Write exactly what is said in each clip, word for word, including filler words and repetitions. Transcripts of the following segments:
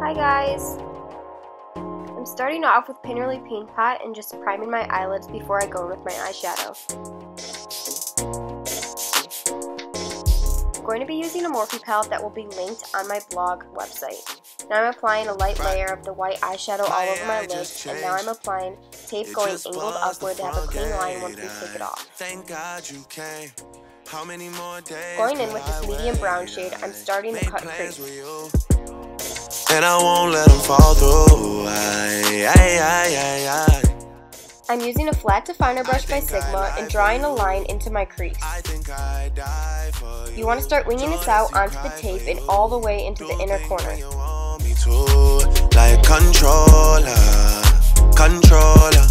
Hi guys! I'm starting off with Pinnerly Paint Pot and just priming my eyelids before I go in with my eyeshadow. I'm going to be using a Morphe palette that will be linked on my blog website. Now I'm applying a light layer of the white eyeshadow all over my lids, and now I'm applying tape going angled upward to have a clean line once we take it off. Going in with this medium brown shade, I'm starting the Cut Crease. And I won't let them fall through. Aye, aye, aye, aye, aye. I'm using a flat definer brush by Sigma and drawing a line into my crease. You want to start winging this out onto the tape and all the way into the inner corner. Like controller, controller.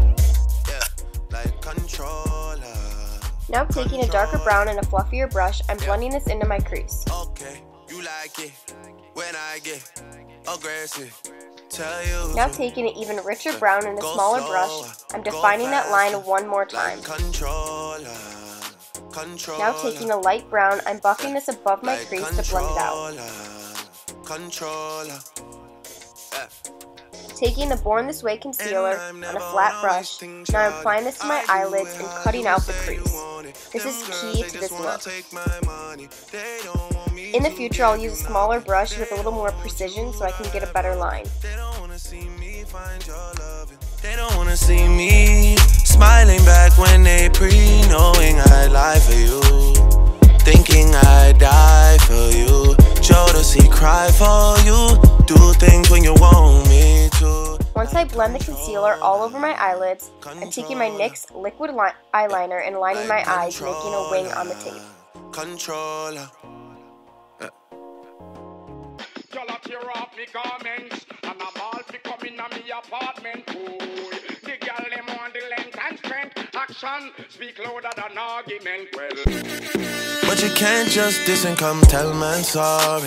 Like controller. Now taking a darker brown and a fluffier brush, I'm blending this into my crease. Okay, you like it when I get aggressive. Tell you. Now taking an even richer brown and a smaller brush, I'm defining that line one more time. Now taking a light brown, I'm buffing this above my crease to blend it out. Taking the Born This Way concealer on a flat brush, now I'm applying this to my eyelids and cutting out the crease. This is key to this look. In the future, I'll use a smaller brush with a little more precision so I can get a better line. They don't wanna see me smiling back when they pre knowing I lie for you, thinking I die for you. Jodeci cry for you, do things when you want me to. Once I blend the concealer all over my eyelids, I'm taking my NYX liquid eyeliner and lining my eyes, making a wing on the tape. Controller. Tear off me garments, and I'm all fi coming on me apartment. Ooh, the girl them want the length and strength. Action speak louder than argument. Well, but you can't just diss and come tell man sorry.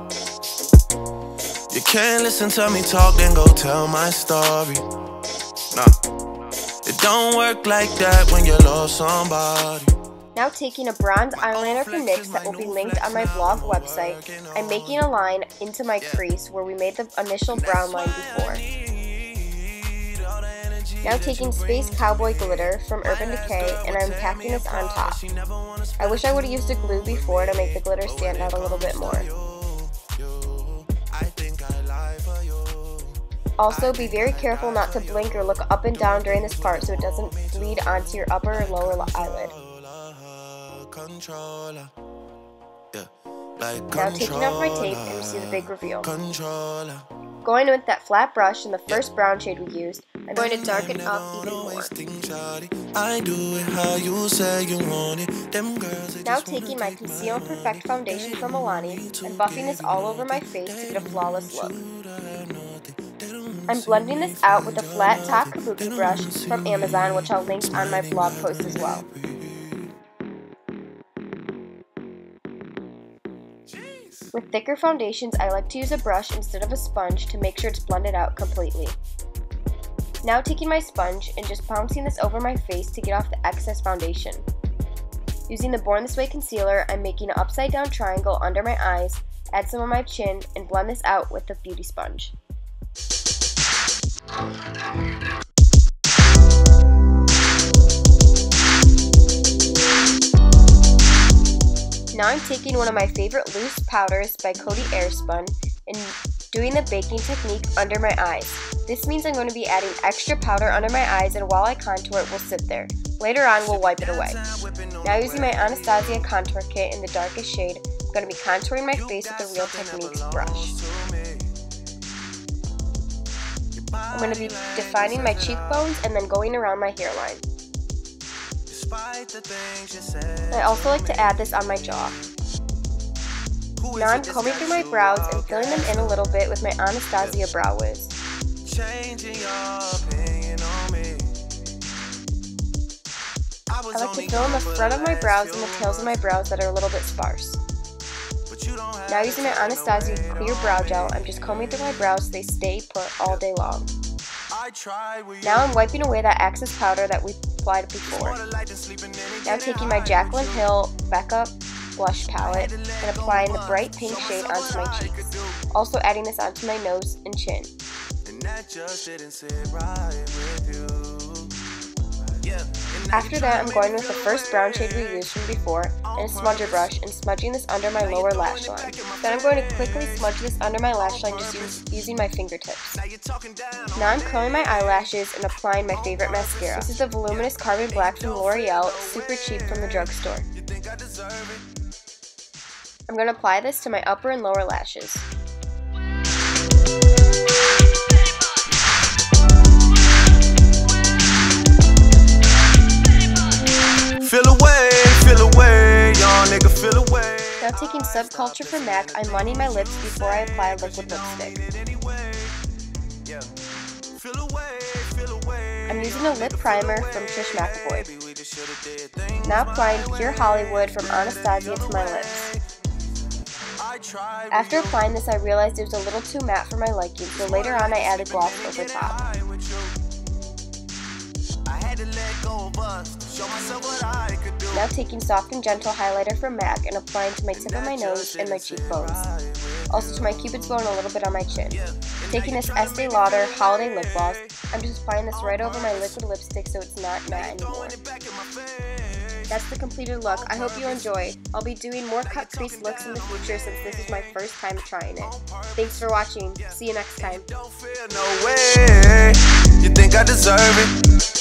You can't listen to me talk then go tell my story. Nah, it don't work like that when you love somebody. Now taking a bronze eyeliner from NYX that will be linked on my blog website, I'm making a line into my crease where we made the initial brown line before. Now taking Space Cowboy glitter from Urban Decay and I'm packing this on top. I wish I would have used a glue before to make the glitter stand out a little bit more. Also, be very careful not to blink or look up and down during this part so it doesn't bleed onto your upper or lower eyelid. Controller. Yeah. Like now taking off my tape and we see the big reveal. Controller. Going in with that flat brush and the first brown shade we used, I'm going to darken up even more. I do it how you say you want it. Them girls, now taking my Conceal and Perfect foundation from Milani and buffing this all over my face to get a flawless look. I'm blending this out with a flat top kabuki brush from Amazon, which I'll link on my blog post as well. With thicker foundations, I like to use a brush instead of a sponge to make sure it's blended out completely. Now taking my sponge and just bouncing this over my face to get off the excess foundation. Using the Born This Way concealer, I'm making an upside down triangle under my eyes, add some on my chin, and blend this out with the beauty sponge. Now I'm taking one of my favorite loose powders by Coty Airspun and doing the baking technique under my eyes. This means I'm going to be adding extra powder under my eyes, and while I contour it will sit there. Later on we'll wipe it away. Now using my Anastasia contour kit in the darkest shade, I'm going to be contouring my face with the Real Techniques brush. I'm going to be defining my cheekbones and then going around my hairline. I also like to add this on my jaw. Now I'm combing through my brows and filling them in a little bit with my Anastasia Brow Wiz. I like to fill in the front of my brows and the tails of my brows that are a little bit sparse. Now using my Anastasia Clear Brow Gel, I'm just combing through my brows so they stay put all day long. Now I'm wiping away that excess powder that we applied before. Now taking my Jaclyn Hill Becca blush palette and applying the bright pink shade onto my cheeks. Also adding this onto my nose and chin. After that, I'm going with the first brown shade we used from before and a smudger brush and smudging this under my lower lash line. Then I'm going to quickly smudge this under my lash line just use, using my fingertips. Now I'm curling my eyelashes and applying my favorite mascara. This is the Voluminous Carbon Black from L'Oreal, super cheap from the drugstore. I'm going to apply this to my upper and lower lashes. Feel away, feel away, y'all nigga feel away. Now taking Subculture from MAC, I'm lining my lips before I apply liquid lipstick. I'm using a lip primer from Trish McEvoy. Now applying Pure Hollywood from Anastasia to my lips. After applying this, I realized it was a little too matte for my liking, so later on I added gloss over top. Now taking Soft and Gentle highlighter from MAC and applying to my tip of my nose and my cheekbones. Also to my cupid's bow and a little bit on my chin. Taking this Estee Lauder Holiday Lip Gloss, I'm just applying this right over my liquid lipstick so it's not matte anymore. That's the completed look. I hope you enjoy. I'll be doing more cut crease looks in the future since this is my first time trying it. Thanks for watching. See you next time. You think I deserve it?